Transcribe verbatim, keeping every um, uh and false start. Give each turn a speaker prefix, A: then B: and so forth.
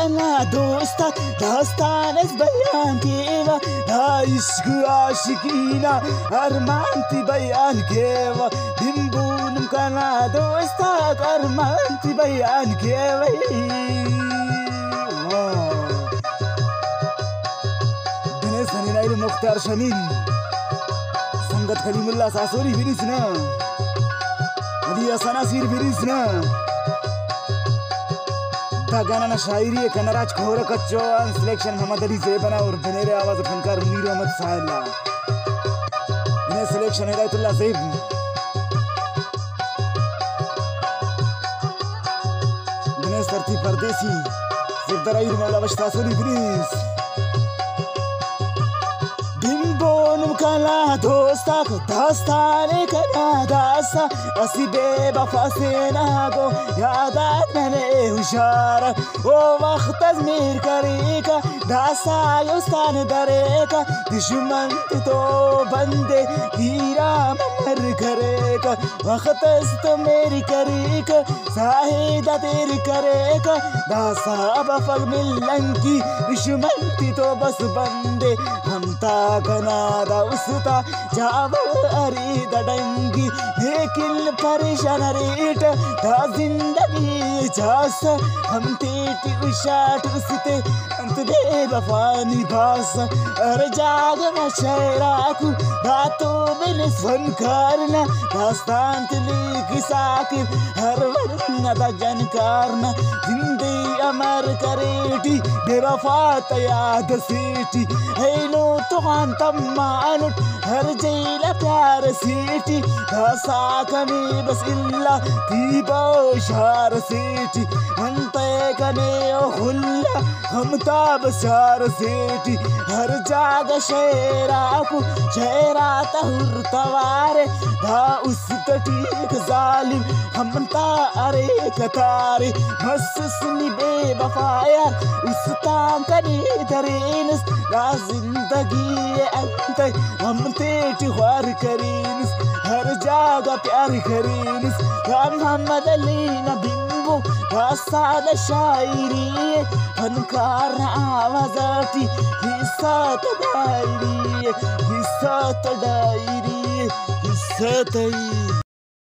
A: كلا دوستا داستانس بيان كيفا دا عشق عاشقينا أرمانتي بيان كيفا بنبونم كلا دوستا أرمانتي بيان كيفا بنس هنينايل مختار شميل سنگت كليم الله ساسوري فيريسنا هدي سناسير فيريسنا गाना शायरी है कनराज खोर कच्चो सिलेक्शन मोहम्मद अली ज़ेबना और बनेरे आवाज फनकार मुनीर अहमद साहिला इन्हें सिलेक्शन हिदायतुल्लाह ज़ेब बने सरती परदेसी सिर्दराइर मौला वश्तासुरी ब्रिस बिंबोनम कला दोस्ता को दास्ताने कला दासा असी बेवफा से ना गो यादात मैंने हुशारा ओ वक्त अज़मीर करेगा दासा युस्तान दरेगा दुश्मन तो बंदे हीरा मर करेगा वक्त तो मेरी करेगा साहिदा तेरी करेगा दासा बफग मिलंगी दुश्मन तो बस बंदे हम ता कनादा उसता जाव अरी दडंगी लेकिन परेशान रेट ता जिंदगी जास हम तेटी उशाट उसते अंत दे वफानी भास अर जाग मशराकु दातो बिन स्वन करना दास्तान तली किसाकिर हर वरना दा जन करना जिंदे अमर करेटी बेवफा तयाद सीटी है नो तो मान तम्मानुट हर जेला प्यार सीटी दासा कने बस इल्ला तीबो शार सीटी अंते कने ओ खुल्ला हम ताब शार सीटी हर जाग शेराकु शेरा तहुर तवारे दा उस तटीक जालिम हम ता अरे कतारे बस सुनी बेवफाया उस ताम कने दरेनस दा जिंदगी अंत हम तेटी ख्वार करीनस हर जागा प्यार करीनस या मोहम्मद अली नबिंबो सादा शायरी फनकार आवाजाती हिस्सा तदायरी हिस्सा तदायरी हिस्सा तई